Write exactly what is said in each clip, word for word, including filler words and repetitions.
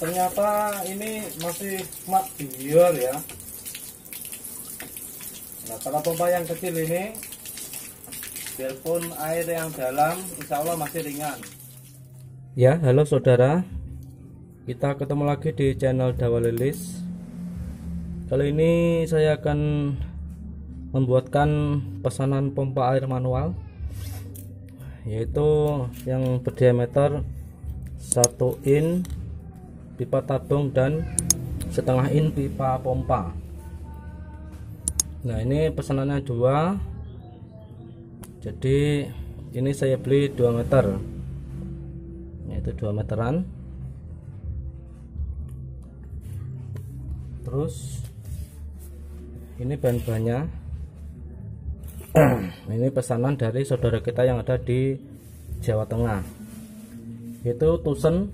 ternyata ini masih smart biar ya. Nah, kalau pompa yang kecil ini biarpun air yang dalam insya Allah masih ringan. Ya, halo saudara, kita ketemu lagi di channel Dawa Lilis. Kali ini saya akan membuatkan pesanan pompa air manual, yaitu yang berdiameter satu in pipa tabung dan setengah in pipa pompa. Nah, ini pesanannya dua, jadi ini saya beli dua meter, yaitu dua meteran. Terus ini bahan-bahannya. Ini pesanan dari saudara kita yang ada di Jawa Tengah, yaitu Tusen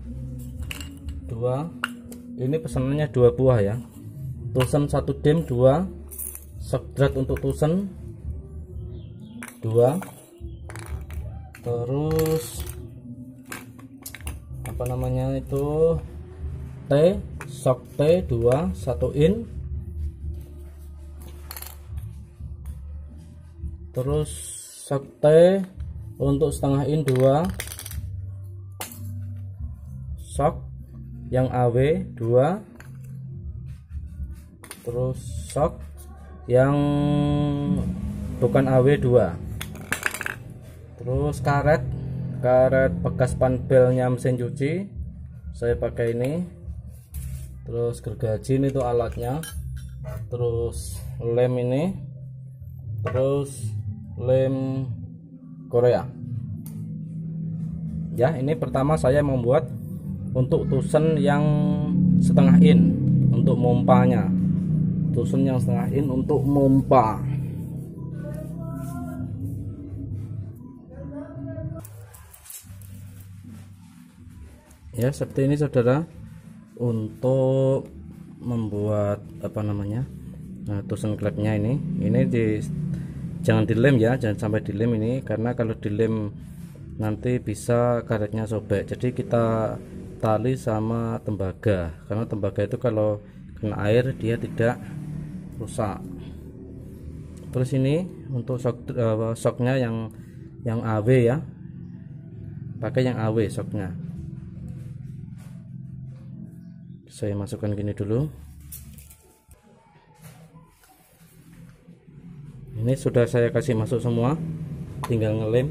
dua. Ini pesanannya dua buah ya, Tusen satu dim dua, Shockdrat untuk Tusen dua, terus apa namanya itu T Shock T dua satu in, terus Shock T untuk setengah in dua, Shock yang A W dua, terus Shock yang bukan A W dua, terus karet karet bekas panbelnya mesin cuci saya pakai ini, terus gergaji itu alatnya, terus lem ini, terus lem Korea ya. Ini pertama saya membuat untuk Tusen yang setengah in untuk mompanya, Tusen yang setengah in untuk mompa. Ya, seperti ini saudara, untuk membuat apa namanya, nah, Tusen klepnya ini ini di, jangan dilem ya, jangan sampai dilem ini, karena kalau dilem nanti bisa karetnya sobek. Jadi kita tali sama tembaga, karena tembaga itu kalau kena air dia tidak rusak. Terus ini untuk shock, uh, shocknya yang yang A W ya, pakai yang A W shocknya. Saya masukkan gini dulu. Ini sudah saya kasih masuk semua, tinggal ngelem.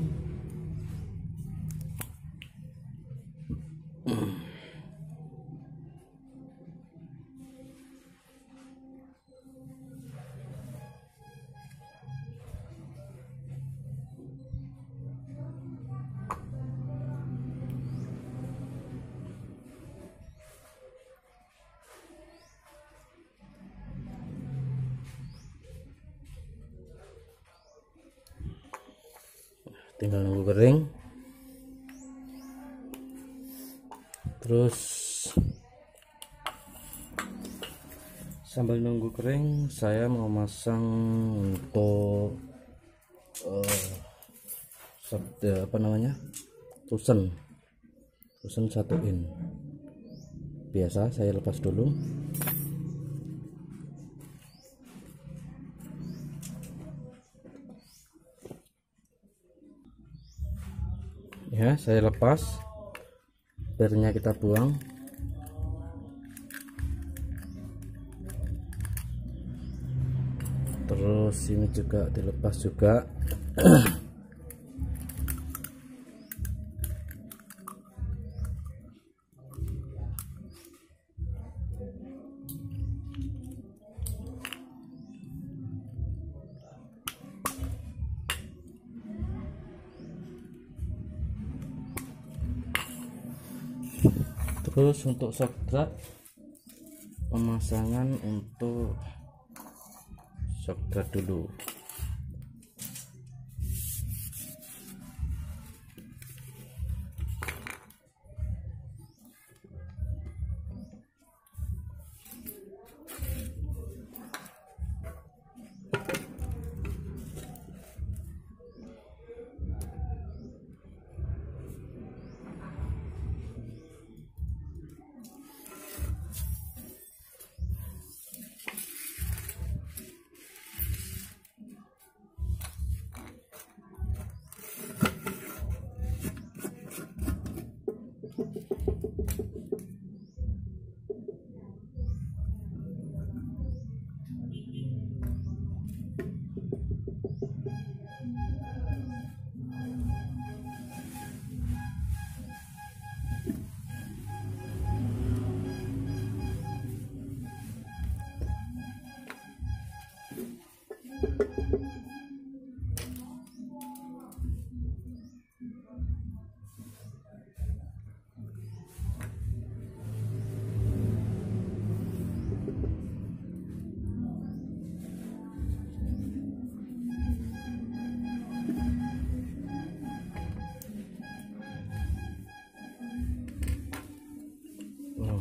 Tinggal nunggu kering. Terus sambil nunggu kering saya mau masang untuk uh, sabda, apa namanya, Tusen Tusen satu in. Biasa saya lepas dulu. Ya, saya lepas, bernya kita buang. Terus ini juga dilepas juga. Terus untuk shockdrat, pemasangan untuk shockdrat dulu.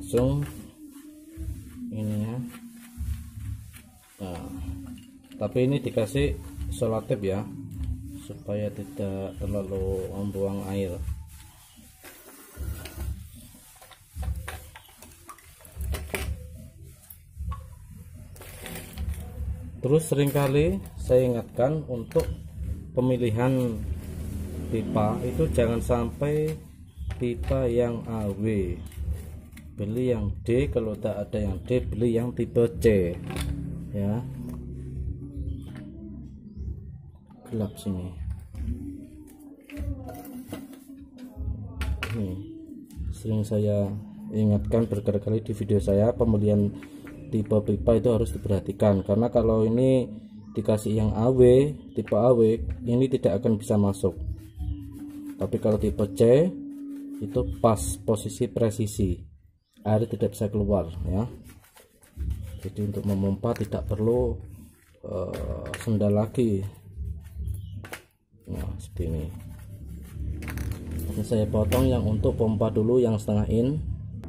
langsung ini ya. Nah, tapi ini dikasih selotip ya supaya tidak terlalu membuang air. Terus seringkali saya ingatkan untuk pemilihan pipa itu jangan sampai pipa yang A W, beli yang D, kalau tak ada yang D beli yang tipe C ya. Gelap sini ini sering saya ingatkan berkali-kali di video saya, pemilihan tipe pipa itu harus diperhatikan, karena kalau ini dikasih yang A W, tipe A W, ini tidak akan bisa masuk. Tapi kalau tipe C itu pas posisi presisi, air tidak bisa keluar ya. Jadi untuk memompa tidak perlu uh, sendal lagi. Nah seperti ini. Ini saya potong yang untuk pompa dulu yang setengah in.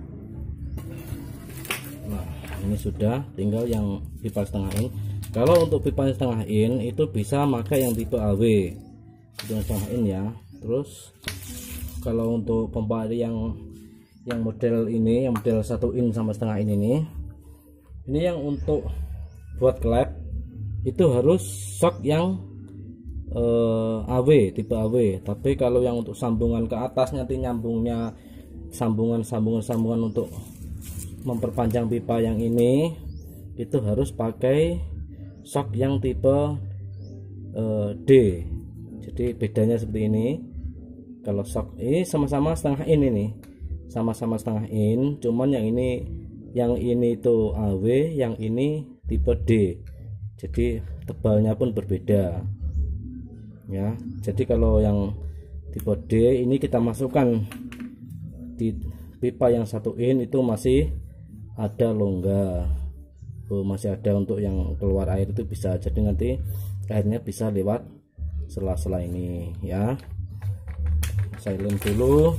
Nah ini sudah, tinggal yang pipa setengah in. Kalau untuk pipa setengah in itu bisa pakai yang tipe A W, itu yang setengah in ya. Terus kalau untuk pompa air yang yang model ini, yang model satu in sama setengah in ini, ini yang untuk buat klep itu harus shock yang eh, A W, tipe A W. Tapi kalau yang untuk sambungan ke atas nanti nyambungnya sambungan-sambungan sambungan untuk memperpanjang pipa yang ini, itu harus pakai shock yang tipe uh, D. Jadi bedanya seperti ini. Kalau shock ini sama-sama setengah in, ini sama-sama setengah in, cuman yang ini yang ini itu A W, yang ini tipe D. Jadi tebalnya pun berbeda ya. Jadi kalau yang tipe D ini kita masukkan di pipa yang satu in itu masih ada longga. Oh, masih ada untuk yang keluar air itu bisa, jadi nanti airnya bisa lewat sela-sela ini ya. Saya lem dulu.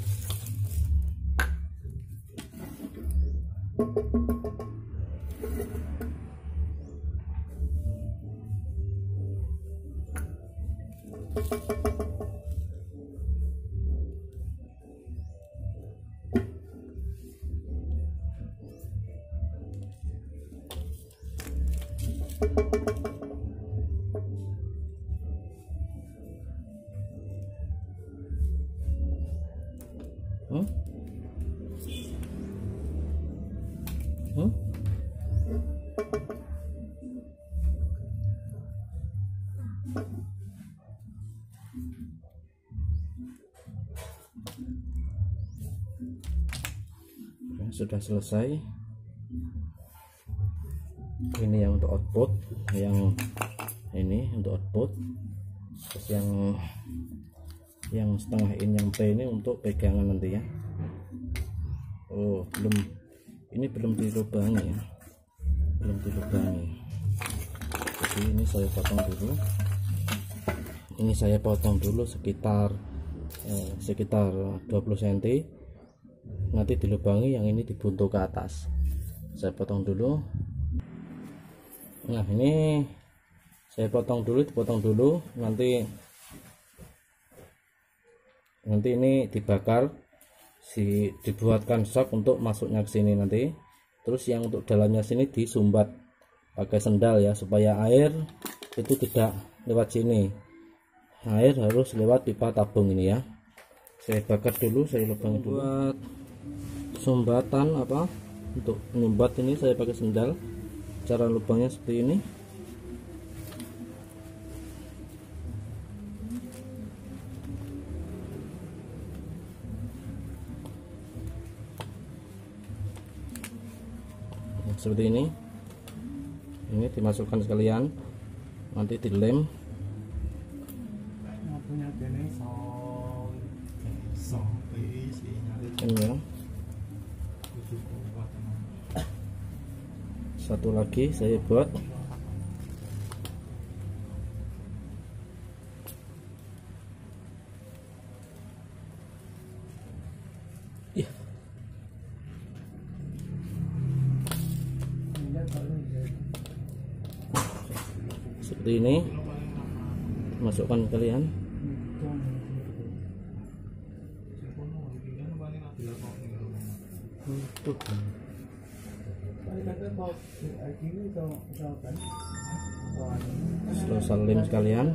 Hmm? Hmm? Nah, sudah selesai. Ini yang untuk output, yang ini untuk output. Terus yang yang setengah in yang P ini untuk pegangan nanti ya. Oh belum, ini belum dilubangi ya, belum dilubangi. Jadi ini saya potong dulu, ini saya potong dulu sekitar eh, sekitar dua puluh sentimeter, nanti dilubangi, yang ini dibuntu ke atas. Saya potong dulu. Nah ini saya potong dulu, dipotong dulu, nanti nanti ini dibakar, si dibuatkan shock untuk masuknya ke sini nanti. Terus yang untuk dalamnya sini disumbat pakai sendal ya, supaya air itu tidak lewat sini, air harus lewat pipa tabung ini ya. Saya bakar dulu, saya lubang dulu. Buat sumbatan apa untuk menyumbat ini saya pakai sendal. Cara lubangnya seperti ini. Seperti ini, ini dimasukkan sekalian, nanti dilem. Ini ya. Satu lagi saya buat. seperti ini, masukkan kalian. Setelah salim sekalian,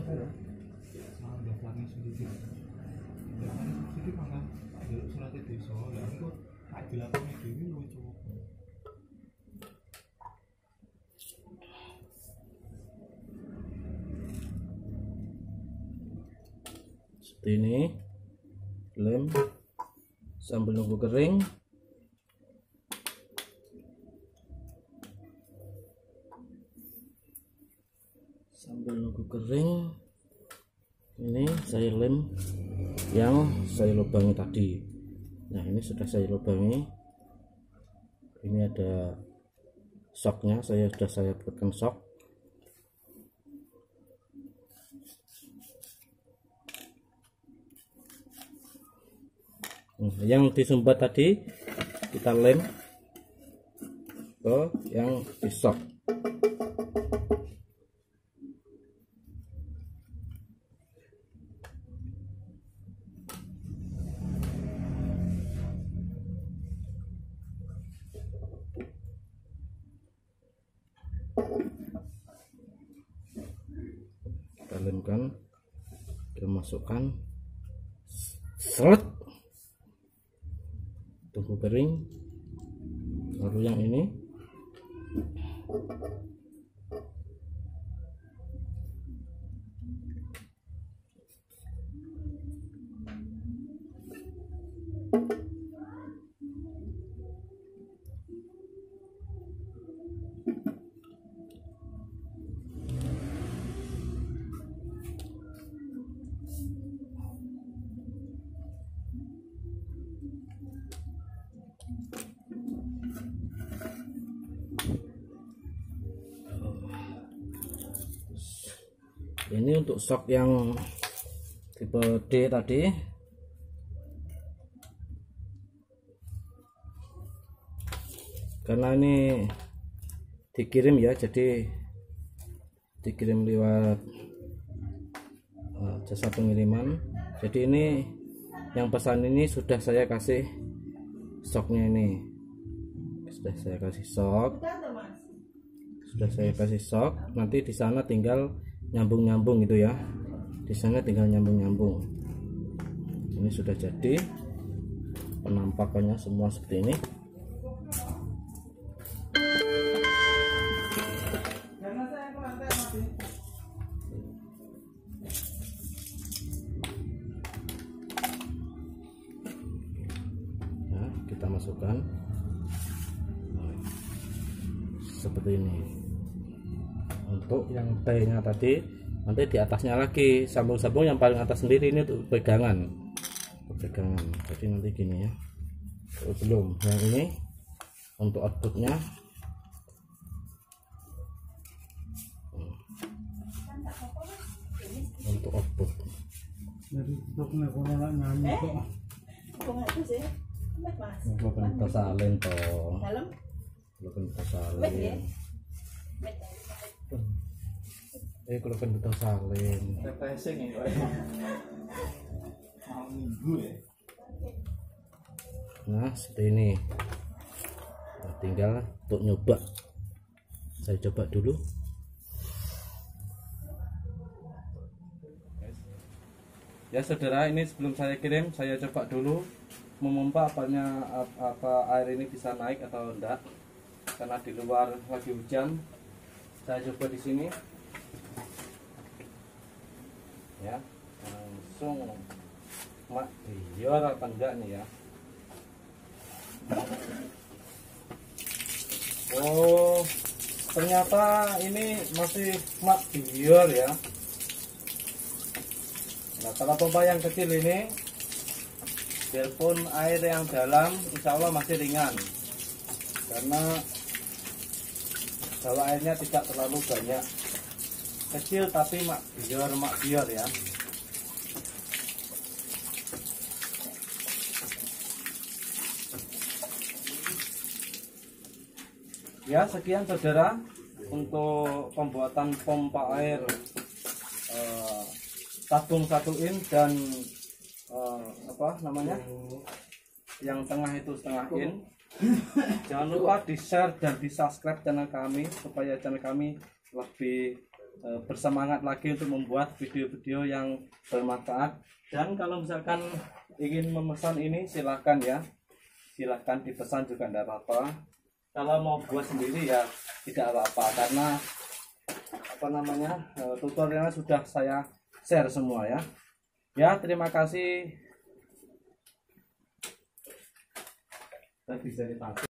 seperti ini, lem sambil nunggu kering. Sambil nunggu kering, ini saya lem yang saya lubangi tadi. Nah, ini sudah saya lubangi. Ini ada soknya, saya sudah saya buatkan sok. Nah, yang disumbat tadi kita lem ke yang di sok. Kita lemkan, kita masukkan, seret, tunggu kering. Lalu yang ini ini untuk sok yang tipe D tadi. Karena ini dikirim ya, jadi dikirim lewat uh, jasa pengiriman. Jadi ini yang pesan ini sudah saya kasih soknya, ini sudah saya kasih sok, sudah saya kasih sok. Nanti di sana tinggal nyambung-nyambung gitu ya, di sana tinggal nyambung-nyambung. Ini sudah jadi penampakannya semua seperti ini. Nah, kita masukkan seperti ini. Untuk yang T-nya tadi, nanti di atasnya lagi sambung-sambung, yang paling atas sendiri ini untuk pegangan, pegangan. Jadi nanti gini ya. Oh, belum. Yang ini untuk outputnya. Untuk output. Jadi stoknya kalau nak nyanyi kok. Kok nggak itu sih? Mek mas. Belum kita salin toh. Dalam. Belum kita salin. Mek ya. Mek. Eh kalau kan kita salin. Refreshing ya kok. Mau minggu ya. Nah seperti ini. Nah, tinggal untuk nyoba. Saya coba dulu. Ya saudara, ini sebelum saya kirim, saya coba dulu memompa apanya, apa air ini bisa naik atau enggak. Karena di luar lagi hujan. Saya coba di sini. Ya, langsung mak biar apa enggak nih ya. Oh, ternyata ini masih mak biar ya. Nah, kalau pompa yang kecil ini, biarpun air yang dalam, insya Allah masih ringan. Karena kalau airnya tidak terlalu banyak, kecil tapi mak biar, mak biar ya. Ya, sekian saudara untuk pembuatan pompa air eh, tabung satu in dan eh, apa namanya yang tengah itu setengah in. Jangan lupa di share dan di subscribe channel kami supaya channel kami lebih eh, bersemangat lagi untuk membuat video-video yang bermanfaat. Dan kalau misalkan ingin memesan ini silahkan ya, silahkan dipesan juga tidak apa-apa. Kalau mau buat sendiri ya tidak apa-apa, karena apa namanya eh, tutorialnya sudah saya share semua ya. Ya, terima kasih. Dan bisa dipakai.